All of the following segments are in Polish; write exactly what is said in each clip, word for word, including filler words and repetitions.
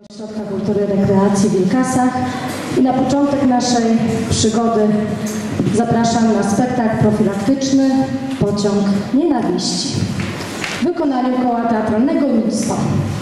Ośrodka Kultury i Rekreacji w Wilkasach i na początek naszej przygody zapraszam na spektakl profilaktyczny Pociąg Nienawiści w wykonaniu Koła Teatralnego Mnóstwo.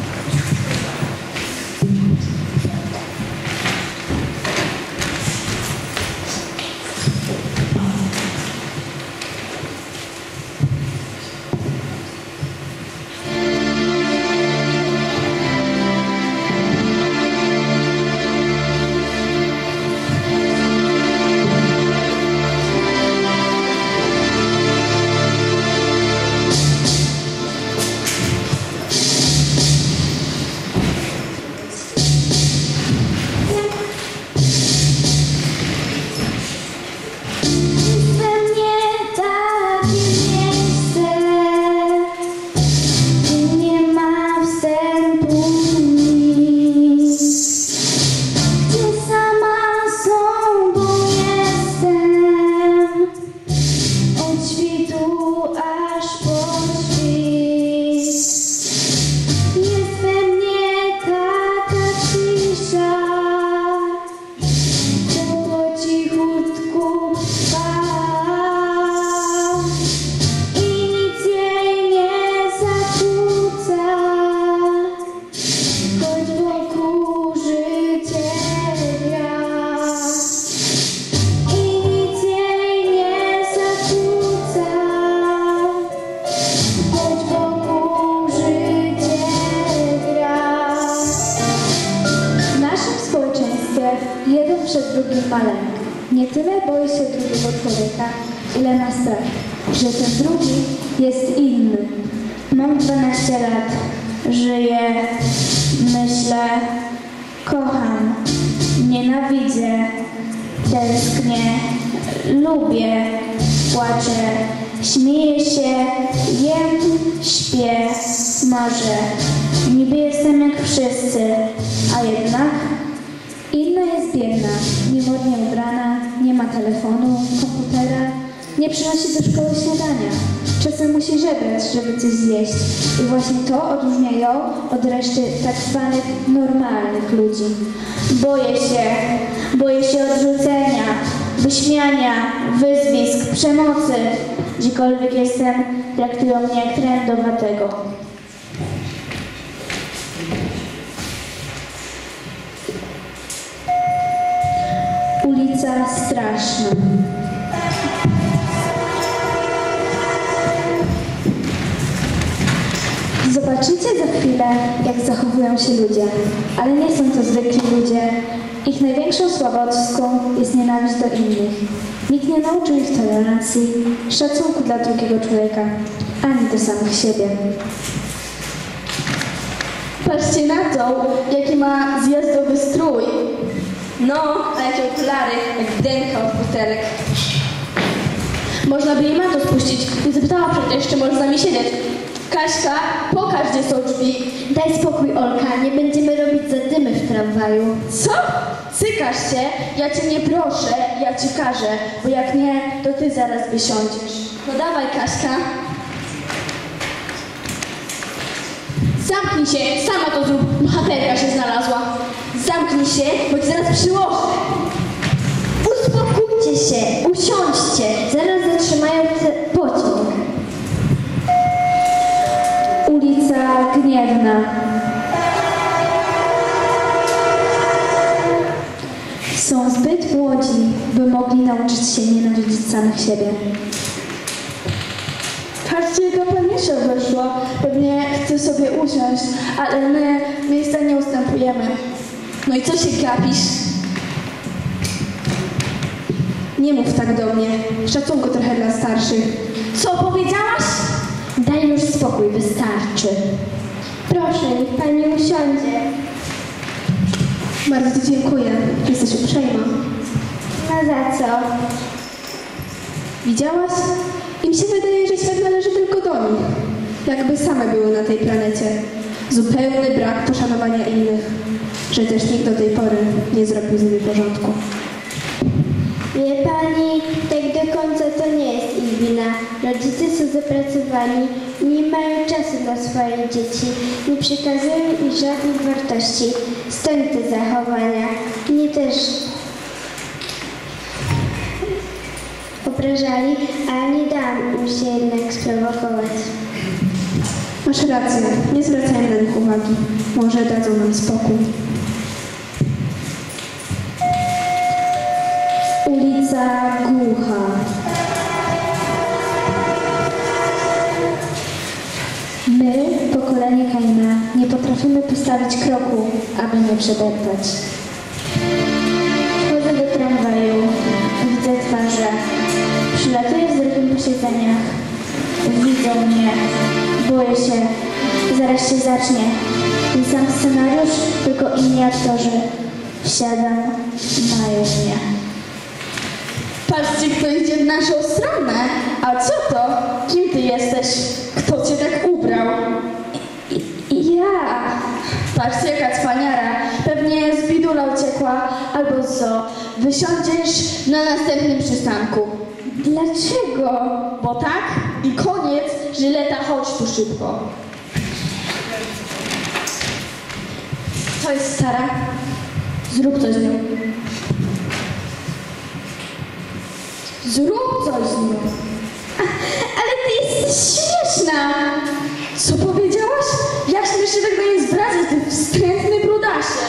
Jeden przed drugim ma lęk. Nie tyle boi się drugiego człowieka, ile ma strach, że ten drugi jest inny. Mam dwanaście lat. Żyję, myślę, kocham, nienawidzę, tęsknię, lubię, płaczę, śmieję się, jem, śpię, marzę. Niby jestem jak wszyscy, a jednak inna jest biedna, niemodnie ubrana, nie ma telefonu, komputera, nie przynosi do szkoły śniadania. Czasem musi żebrać, żeby coś zjeść. I właśnie to odróżnia ją od reszty tak zwanych normalnych ludzi. Boję się, boję się odrzucenia, wyśmiania, wyzwisk, przemocy. Gdziekolwiek jestem, traktują mnie jak trędowatego. Ulica straszna. Zobaczycie za chwilę, jak zachowują się ludzie, ale nie są to zwykli ludzie. Ich największą słabostką jest nienawiść do innych. Nikt nie nauczył ich tolerancji, szacunku dla drugiego człowieka, ani do samych siebie. Patrzcie na to, jaki ma zjazdowy strój. No, a jakie okulary, jak denka od butelek. Można by jej manto spuścić. Nie zapytała przecież, czy może z nami siedzieć. Kaśka, pokaż, gdzie są drzwi. Daj spokój, Olka, nie będziemy robić zadymy w tramwaju. Co? Cykasz się? Ja cię nie proszę, ja ci każę, bo jak nie, to ty zaraz wysiądziesz. No dawaj, Kaśka. Zamknij się, sama to zrób, bohaterka się znalazła. Zamknij się, bo ci zaraz przyłożę. Uspokójcie się, usiądźcie, zaraz zatrzymają pociąg. Ulica Gniewna. Są zbyt młodzi, by mogli nauczyć się nienawidzić samych siebie. Patrzcie, jaka panisza weszła. Pewnie chce sobie usiąść, ale my miejsca nie ustępujemy. No i co się gapisz? Nie mów tak do mnie. Szacunku trochę dla starszych. Co powiedziałaś? Daj już spokój, wystarczy. Proszę, niech pani usiądzie. Bardzo ci dziękuję. Jesteś uprzejma. No za co? Widziałaś? Im się wydaje, że świat należy tylko do nich. Jakby same były na tej planecie. Zupełny brak poszanowania innych. Że też nikt do tej pory nie zrobił z nimi porządku. Wie pani, tak do końca to nie jest ich wina. Rodzice są zapracowani, nie mają czasu dla swoich dzieci, nie przekazują ich żadnych wartości. Stąd te zachowania. Mnie też obrażali, a nie dałam im się jednak sprowokować. Masz rację, nie zwracajmy na nich uwagi. Może dadzą nam spokój. Ulica Głucha. My, pokolenie Kaina, nie potrafimy postawić kroku, aby nie przedeptać. Wchodzę do tramwaju, widzę twarze. Przylatuję wzrokiem po siedzeniach. Widzą mnie. Boję się. Zaraz się zacznie. Ten sam scenariusz, tylko inni aktorzy. Wsiadam, mają mnie. Patrzcie, kto idzie w naszą stronę. A co to? Kim ty jesteś? Kto cię tak ubrał? Ja! Patrzcie, jaka cwaniara. Pewnie z bidula uciekła albo z zoo. Wysiądziesz na następnym przystanku. Dlaczego? Bo tak i koniec. Żyleta, chodź tu szybko. Co jest, Sara? Zrób coś z nią. Zrób coś z nią. Ale ty jesteś śmieszna! Co powiedziałaś? Jak śmiesz się tego nie zwracać, ty wstrętny brudasie?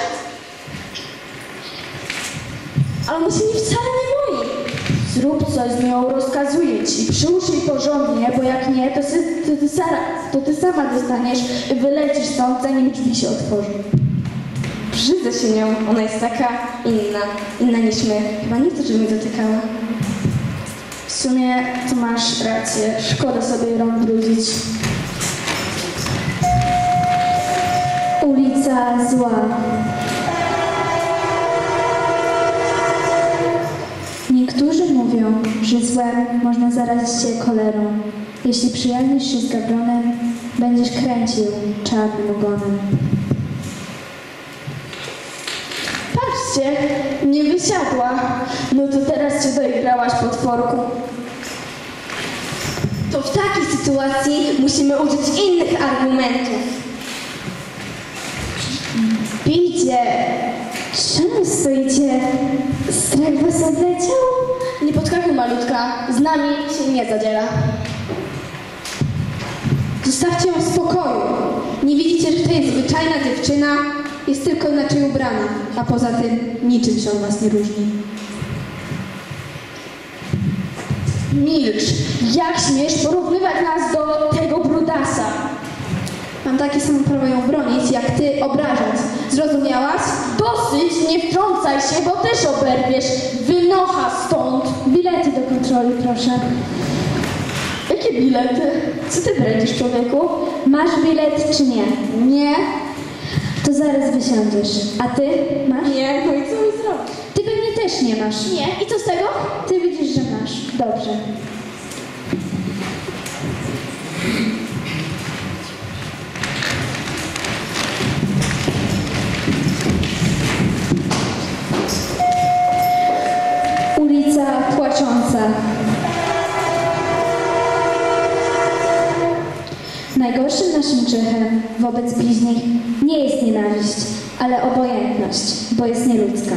Ale ona się nie wcale nie boi. Zrób coś z nią, rozkazuję ci. Przyłóż jej porządnie, bo jak nie, to, sy, to, ty, Sara, to ty sama dostaniesz i wylecisz stąd, zanim drzwi się otworzą. Brzydzę się nią, ona jest taka inna, inna niż my. Chyba nie chcę, żeby mnie dotykała. W sumie to masz rację, szkoda sobie rąk brudzić. Ulica Zła. Niektórzy mówią, że złem można zarazić się cholerą. Jeśli przyjaźnisz się z Gawronem, będziesz kręcił czarnym ogonem. Patrzcie, nie wysiadła. No to teraz cię doigrałaś, potworku. To w takiej sytuacji musimy użyć innych argumentów. Pijcie! Czemu stoicie? Strach was odleciał? Nie podskakuj, malutka. Z nami się nie zadziela. Zostawcie ją w spokoju. Nie widzicie, że to jest zwyczajna dziewczyna? Jest tylko inaczej ubrana, a poza tym niczym się od was nie różni. Milcz! Jak śmiesz porównywać nas do tego brudasa? Mam takie samo prawo ją bronić, jak ty obrażać. Zrozumiałaś? Dosyć, nie wtrącaj się, bo też oberwiesz. Wynocha stąd! Bilety do kontroli, proszę. Jakie bilety? Co ty bredzisz, człowieku? Masz bilet czy nie? Nie. To zaraz wysiądziesz. A ty masz? Nie, no i co mi zrobisz? Ty pewnie też nie masz. Nie. I co z tego? Ty widzisz, że masz. Dobrze. Ulica Płacząca. Najgorszym naszym grzechem wobec bliźnich nie jest nienawiść, ale obojętność, bo jest nieludzka.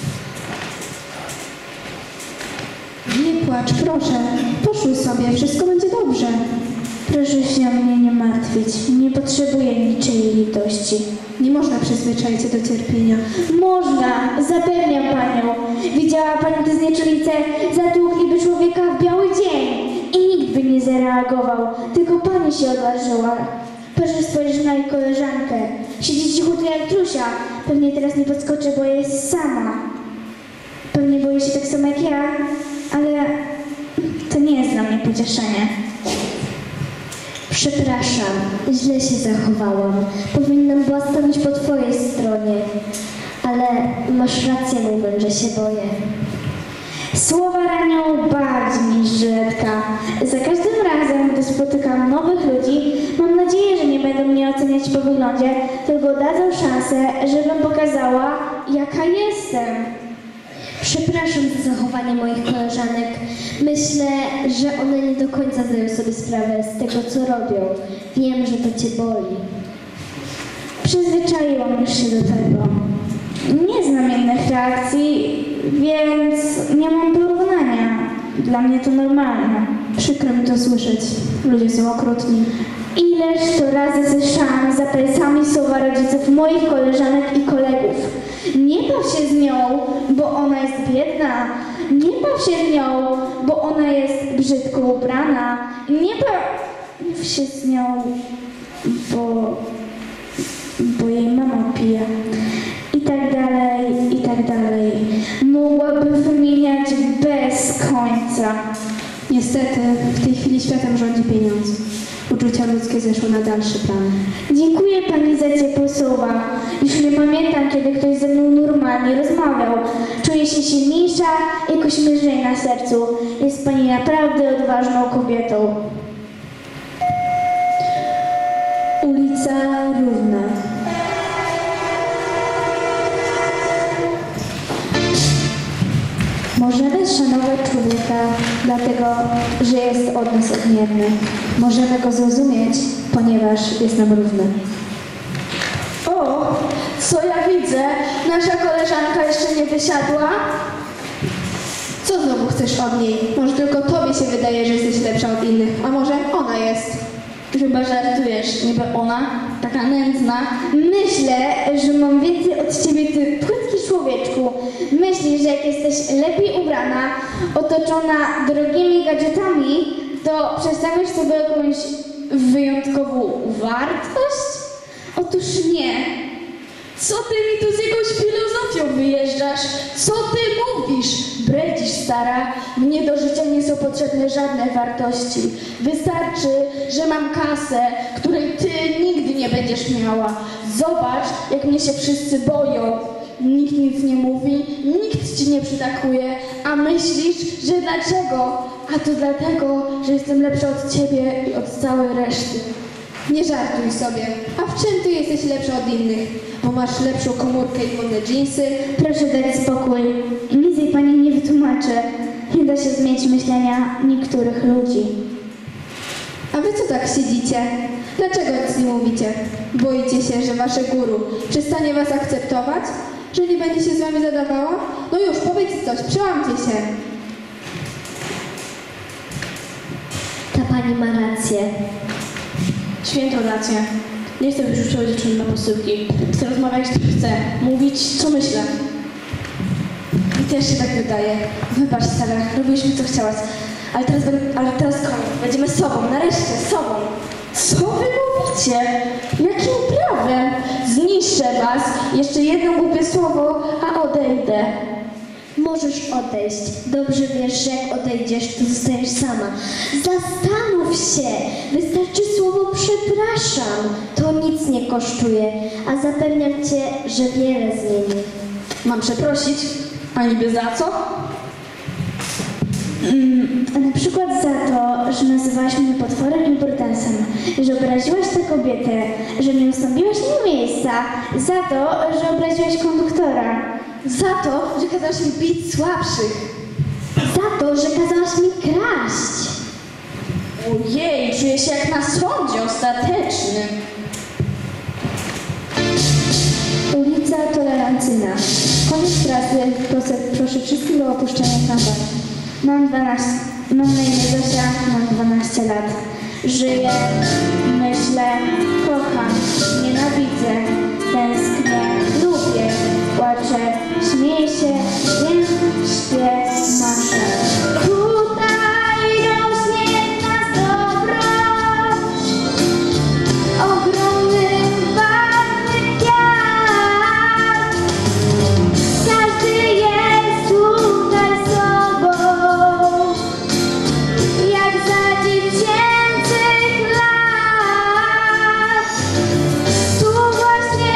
Nie płacz, proszę. Poszły sobie, wszystko będzie dobrze. Proszę się o mnie nie martwić. Nie potrzebuję niczyjej litości. Nie można przyzwyczaić się do cierpienia. Można, zapewniam panią. Widziała pani tę znieczulicę zatłuchliby człowieka w biały dzień i nikt by nie zareagował, tylko pani się odważyła. Proszę spojrzeć na jej koleżankę. Siedzi cichutko jak trusia. Pewnie teraz nie podskoczy, bo jest sama. Pewnie boi się tak samo jak ja, ale to nie jest dla mnie pocieszenie. Przepraszam, źle się zachowałam. Powinnam była stanąć po twojej stronie. Ale masz rację mówiąc, że się boję. Słowa ranią bardziej niż żyletka. Za każdym razem, gdy spotykam nowych ludzi, mam nadzieję, że nie będą mnie oceniać po wyglądzie, tylko dadzą szansę, żebym pokazała, jaka jestem. Przepraszam za zachowanie moich koleżanek. Myślę, że one nie do końca zdają sobie sprawę z tego, co robią. Wiem, że to cię boli. Przyzwyczaiłam już się do tego. reakcji, więc nie mam porównania. Dla mnie to normalne. Przykro mi to słyszeć. Ludzie są okrutni. Ileż to razy słyszałam za plecami słowa rodziców moich koleżanek i kolegów. Nie baw się z nią, bo ona jest biedna. Nie baw się z nią, bo ona jest brzydko ubrana. Nie baw się z nią, bo, bo jej mama pije. I tak dalej, i tak dalej. Mogłabym wymieniać bez końca. Niestety, w tej chwili światem rządzi pieniądz. Uczucia ludzkie zeszły na dalszy plan. Dziękuję pani za ciepłe słowa. Już nie pamiętam, kiedy ktoś ze mną normalnie rozmawiał. Czuję się silniejsza, jakoś mi lżej na sercu. Jest pani naprawdę odważną kobietą. Ulica Równa. Możemy szanować człowieka, dlatego, że jest od nas odmienny. Możemy go zrozumieć, ponieważ jest nam równy. O, co ja widzę? Nasza koleżanka jeszcze nie wysiadła? Co znowu chcesz od niej? Może tylko tobie się wydaje, że jesteś lepsza od innych, a może ona jest? Chyba żartujesz, niby ona, taka nędzna. Myślę, że mam więcej od ciebie, ty płytki człowieczku. Myślisz, że jak jesteś lepiej ubrana, otoczona drogimi gadżetami, to przedstawiasz sobie jakąś wyjątkową wartość? Otóż nie. Co ty mi tu z jakąś filozofią wyjeżdżasz? Co ty mówisz? Bredzisz, stara. Mnie do życia nie są potrzebne żadne wartości. Wystarczy, że mam kasę, której ty nigdy nie będziesz miała. Zobacz, jak mnie się wszyscy boją. Nikt nic nie mówi, nikt ci nie przytakuje, a myślisz, że dlaczego? A to dlatego, że jestem lepsza od ciebie i od całej reszty. Nie żartuj sobie. A w czym ty jesteś lepsza od innych? Bo masz lepszą komórkę i modne dżinsy. Proszę dać spokój. Nic jej pani nie wytłumaczy. Nie da się zmienić myślenia niektórych ludzi. A wy co tak siedzicie? Dlaczego nic nie mówicie? Boicie się, że wasze guru przestanie was akceptować? Że nie będzie się z wami zadawała? No już, powiedzcie coś, przełamcie się. Ta pani ma rację. Świętą rację. Nie chcę już uczyć dziewczyny na posyłki. Chcę rozmawiać, chcę mówić, co myślę. I też się tak wydaje. Wybacz, stara, robiliśmy co chciałaś. Ale teraz, będę- ale teraz koniec. Będziemy sobą, nareszcie, sobą. Co wy mówicie? Jakim prawem? Zniszczę was. Jeszcze jedno głupie słowo, a odejdę. Możesz odejść. Dobrze wiesz, że jak odejdziesz, to zostajesz sama. Zastanów się. Wystarczy słowo przepraszam. To nic nie kosztuje, a zapewniam cię, że wiele zmieni. Mam przeprosić? A niby za co? Mm, na przykład za to, że nazywałaś mnie potworem i brutensem, że obraziłaś tę kobietę, że nie ustąpiłaś jej miejsca, za to, że obraziłaś konduktora, Za to, że kazałaś mi bić słabszych. za to, że kazałaś mi kraść. Ojej, czuję się jak na sądzie ostatecznym. Ulica Tolerancyjna. Koniec trasy. Proszę, proszę wszystkich o opuszczenie tramwaju. Mam dwanaście, mam na imię Zosia, mam dwanaście lat. Żyję, myślę, kocham, nienawidzę, tęsknię, lubię, płaczę, śmieję się, wiem, śpię, marzę. Tutaj rośnie w nas dobro, ogromny, barwny kwiat. Każdy jest tutaj sobą, jak za dziecięcych lat. Tu właśnie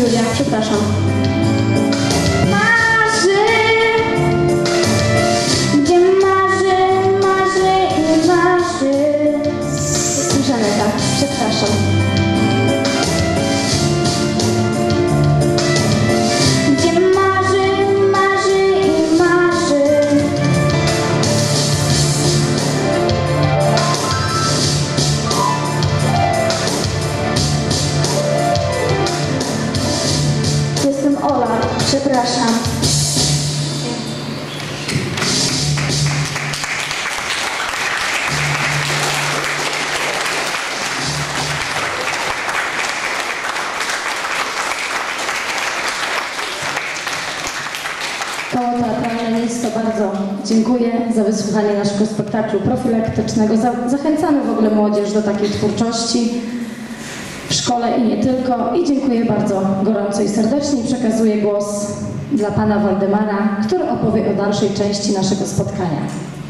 Julia, przepraszam. Marzy, gdzie marzy, marzy i marzy. Jestem Żaneta, przepraszam. Gdzie marzy, marzy i marzy. Jestem Ola, przepraszam. Koło Teatralne Miejsce bardzo dziękuję za wysłuchanie naszego spektaklu profilaktycznego. Za- Zachęcamy w ogóle młodzież do takiej twórczości w szkole i nie tylko. I dziękuję bardzo gorąco i serdecznie. Przekazuję głos dla pana Waldemara, który opowie o dalszej części naszego spotkania.